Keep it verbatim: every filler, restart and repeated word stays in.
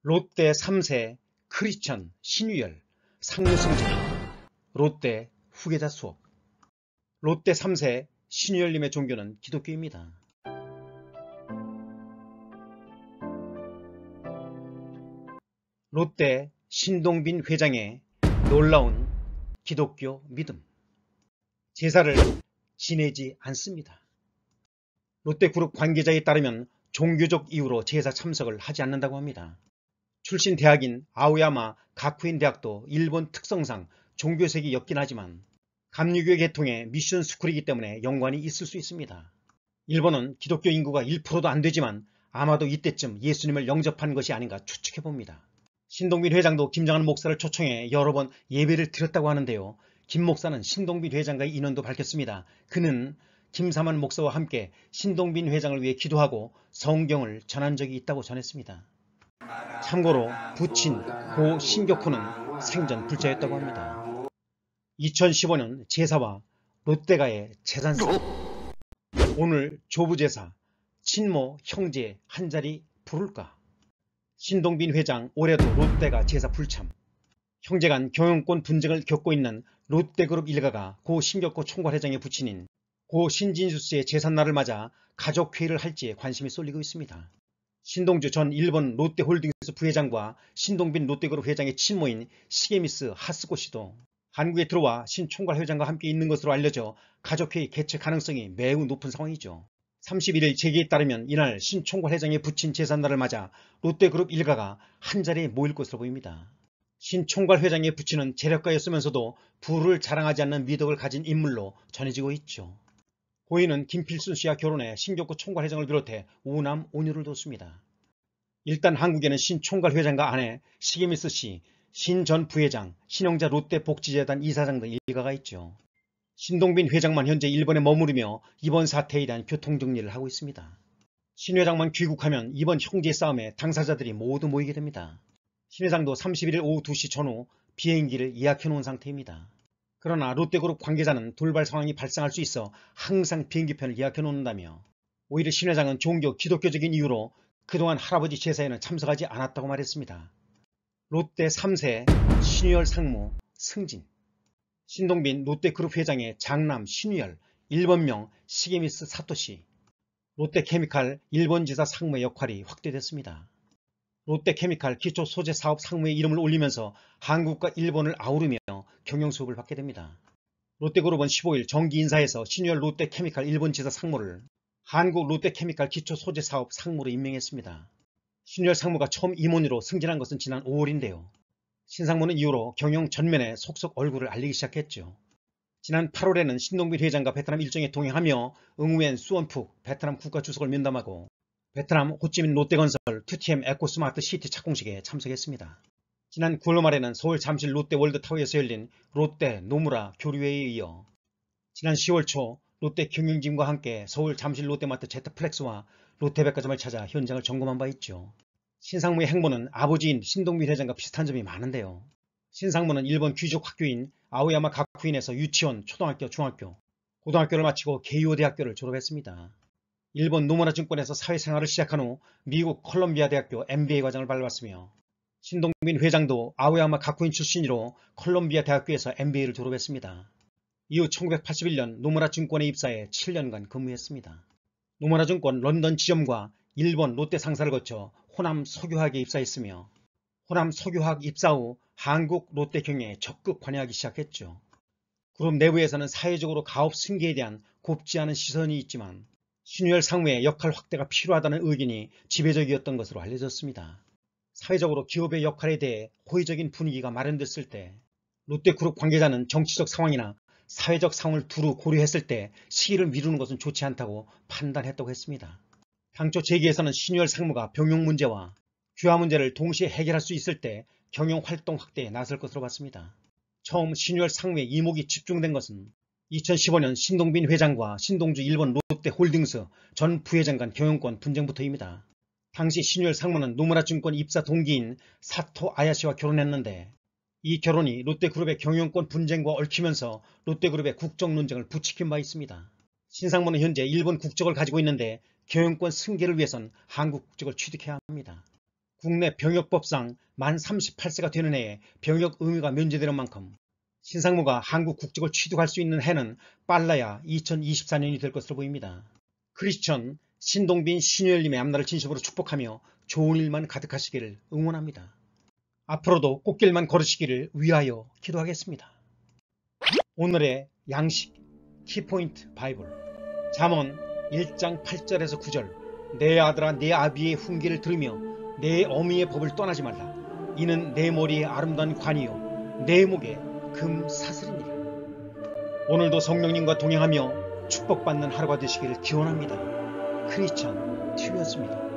롯데 삼 세 크리스천 신유열 상무승진. 롯데 후계자 수업. 롯데 삼 세 신유열님의 종교는 기독교입니다. 롯데 신동빈 회장의 놀라운 기독교 믿음. 제사를 지내지 않습니다. 롯데그룹 관계자에 따르면 종교적 이유로 제사 참석을 하지 않는다고 합니다. 출신 대학인 아오야마 가쿠인 대학도 일본 특성상 종교색이 옅긴 하지만 감리교 계통의 미션 스쿨이기 때문에 연관이 있을 수 있습니다. 일본은 기독교 인구가 일 퍼센트도 안 되지만 아마도 이때쯤 예수님을 영접한 것이 아닌가 추측해봅니다. 신동빈 회장도 김장한 목사를 초청해 여러 번 예배를 드렸다고 하는데요. 김 목사는 신동빈 회장과의 인연도 밝혔습니다. 그는 김사만 목사와 함께 신동빈 회장을 위해 기도하고 성경을 전한 적이 있다고 전했습니다. 참고로 부친 고 신격호는 생전 불자였다고 합니다. 이천십오 년 제사와 롯데가의 재산상. 오늘 조부제사 친모 형제 한자리 부를까. 신동빈 회장 올해도 롯데가 제사 불참. 형제간 경영권 분쟁을 겪고 있는 롯데그룹 일가가 고 신격호 총괄회장의 부친인 고 신진수씨의 제삿날을 맞아 가족회의를 할지에 관심이 쏠리고 있습니다. 신동주 전 일본 롯데홀딩스 부회장과 신동빈 롯데그룹 회장의 친모인 시게미스 하스코 씨도 한국에 들어와 신 총괄회장과 함께 있는 것으로 알려져 가족회의 개최 가능성이 매우 높은 상황이죠. 삼십일 일 재계에 따르면 이날 신 총괄회장의 부친 제삿날을 맞아 롯데그룹 일가가 한자리에 모일 것으로 보입니다. 신 총괄회장의 부친은 재력가였으면서도 부를 자랑하지 않는 미덕을 가진 인물로 전해지고 있죠. 고인은 김필순 씨와 결혼해 신격호 총괄회장을 비롯해 오남 오녀를 뒀습니다. 일단 한국에는 신 총괄회장과 아내 시게미스 씨, 신 전 부회장, 신영자 롯데복지재단 이사장 등 일가가 있죠. 신동빈 회장만 현재 일본에 머무르며 이번 사태에 대한 교통정리를 하고 있습니다. 신 회장만 귀국하면 이번 형제 싸움에 당사자들이 모두 모이게 됩니다. 신 회장도 삼십일 일 오후 두 시 전후 비행기를 예약해 놓은 상태입니다. 그러나 롯데그룹 관계자는 돌발 상황이 발생할 수 있어 항상 비행기편을 예약해 놓는다며 오히려 신 회장은 종교 기독교적인 이유로 그동안 할아버지 제사에는 참석하지 않았다고 말했습니다. 롯데 삼 세 신유열 상무 승진. 신동빈 롯데그룹 회장의 장남 신유열, 일본명 시게미스 사토시. 롯데케미칼 일본지사 상무의 역할이 확대됐습니다. 롯데케미칼 기초소재사업 상무의 이름을 올리면서 한국과 일본을 아우르며 경영수업을 받게 됩니다. 롯데그룹은 십오 일 정기인사에서 신유열 롯데케미칼 일본지사 상무를 한국 롯데케미칼 기초소재사업 상무로 임명했습니다. 신유열 상무가 처음 임원으로 승진한 것은 지난 오월인데요. 신상무는 이후로 경영 전면에 속속 얼굴을 알리기 시작했죠. 지난 팔월에는 신동빈 회장과 베트남 일정에 동행하며 응우엔 수원푹 베트남 국가주석을 면담하고 베트남 호찌민 롯데건설 투 티 엠 에코스마트 시티 착공식에 참석했습니다. 지난 구월 말에는 서울 잠실 롯데월드타워에서 열린 롯데 노무라 교류회에 이어 지난 시월 초 롯데 경영진과 함께 서울 잠실 롯데마트 제트플렉스와 롯데백화점을 찾아 현장을 점검한 바 있죠. 신상무의 행보는 아버지인 신동빈 회장과 비슷한 점이 많은데요. 신상무는 일본 귀족 학교인 아오야마 가쿠인에서 유치원, 초등학교, 중학교, 고등학교를 마치고 게이오 대학교를 졸업했습니다. 일본 노무라증권에서 사회생활을 시작한 후 미국 컬럼비아 대학교 엠 비 에이 과정을 밟았으며 신동빈 회장도 아오야마 가쿠인 출신으로 컬럼비아 대학교에서 엠 비 에이를 졸업했습니다. 이후 천구백팔십일 년 노무라증권에 입사해 칠 년간 근무했습니다. 노무라증권 런던 지점과 일본 롯데 상사를 거쳐 호남 석유화학에 입사했으며 호남 석유화학 입사 후 한국 롯데 경영에 적극 관여하기 시작했죠. 그룹 내부에서는 사회적으로 가업 승계에 대한 곱지 않은 시선이 있지만 신유열 상무의 역할 확대가 필요하다는 의견이 지배적이었던 것으로 알려졌습니다. 사회적으로 기업의 역할에 대해 호의적인 분위기가 마련됐을 때 롯데그룹 관계자는 정치적 상황이나 사회적 상황을 두루 고려했을 때 시기를 미루는 것은 좋지 않다고 판단했다고 했습니다. 당초 재계에서는 신유열 상무가 병용 문제와 귀화 문제를 동시에 해결할 수 있을 때 경영활동 확대에 나설 것으로 봤습니다. 처음 신유열 상무의 이목이 집중된 것은 이천십오 년 신동빈 회장과 신동주 일본 롯데홀딩스 전 부회장 간 경영권 분쟁부터입니다. 당시 신유열 상무는 노무라증권 입사 동기인 사토 아야시와 결혼했는데 이 결혼이 롯데그룹의 경영권 분쟁과 얽히면서 롯데그룹의 국적 논쟁을 부추긴 바 있습니다. 신상무는 현재 일본 국적을 가지고 있는데 경영권 승계를 위해선 한국 국적을 취득해야 합니다. 국내 병역법상 만 삼십팔 세가 되는 해에 병역 의무가 면제되는 만큼 신상무가 한국 국적을 취득할 수 있는 해는 빨라야 이천이십사 년이 될 것으로 보입니다. 크리스천 신동빈 신유열님의 앞날을 진심으로 축복하며 좋은 일만 가득하시기를 응원합니다. 앞으로도 꽃길만 걸으시기를 위하여 기도하겠습니다. 오늘의 양식 키포인트 바이블 잠언 일 장 팔 절에서 구 절 내 아들아 내 아비의 훈계를 들으며 내 어미의 법을 떠나지 말라. 이는 내 머리에 아름다운 관이요 내 목에 금 사슬이니라. 오늘도 성령님과 동행하며 축복받는 하루가 되시기를 기원합니다. 크리스천 튜였습니다.